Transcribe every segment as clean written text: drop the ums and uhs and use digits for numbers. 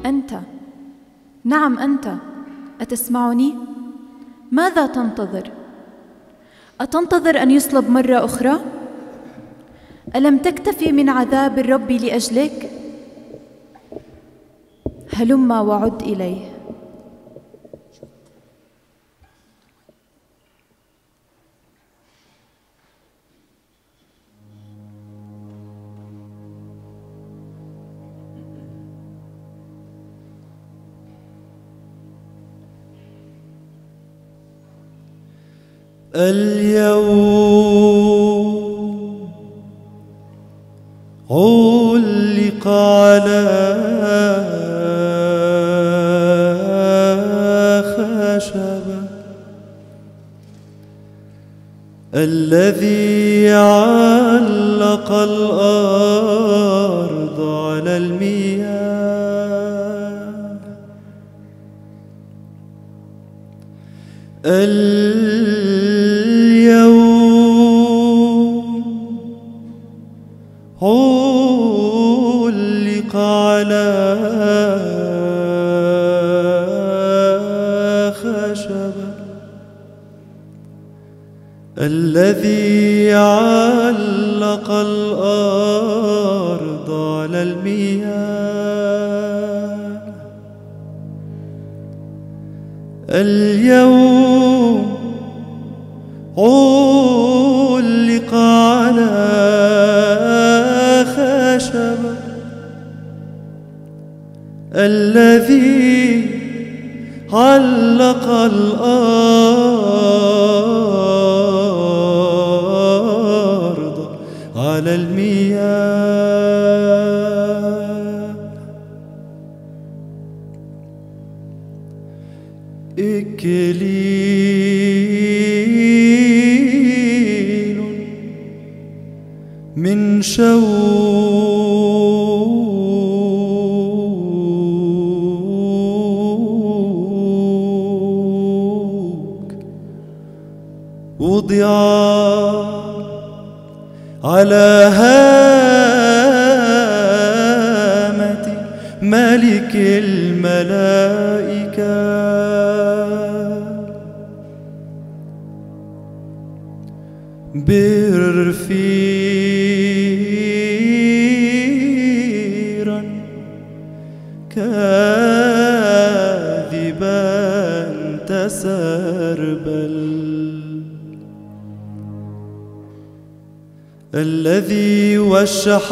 أنت، نعم أنت، أتسمعني؟ ماذا تنتظر؟ أتنتظر أن يصلب مرة أخرى؟ ألم تكتفي من عذاب الرب لأجلك؟ هلم وعد إليه. اليوم علق على خشبة الذي علق الأرض على المياه. اليوم علق على خشبة الذي علق الأرض على المياه. اليوم علق على خشبة الذي علق الأرض على المياه. إكليل من شوك وضع على هامة ملك الملائكة. برفيرا كاذبا تسربل الذي وشح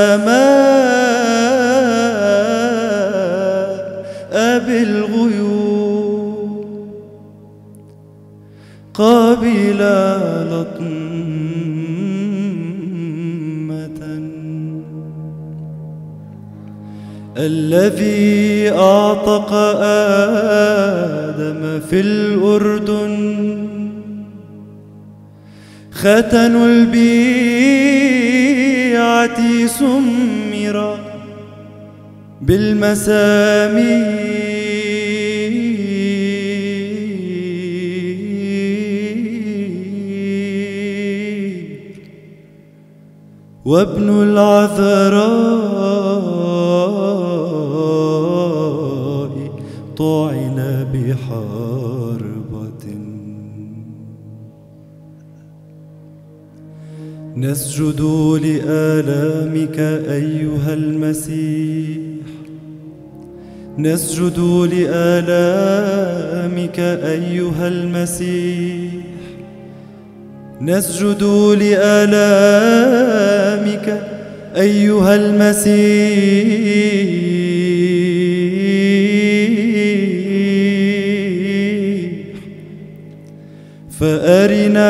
السماء بالغيوم قبل لطمة الذي أعتق آدم في الأردن ختن البيعة سمر بالمسامير وابن العذراء طعن بحربة. نسجد لآلامك أيها المسيح، نسجد لآلامك أيها المسيح، نسجد لآلامك أيها المسيح. فأرنا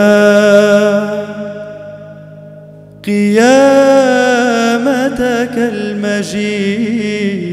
قيامتك المجيدة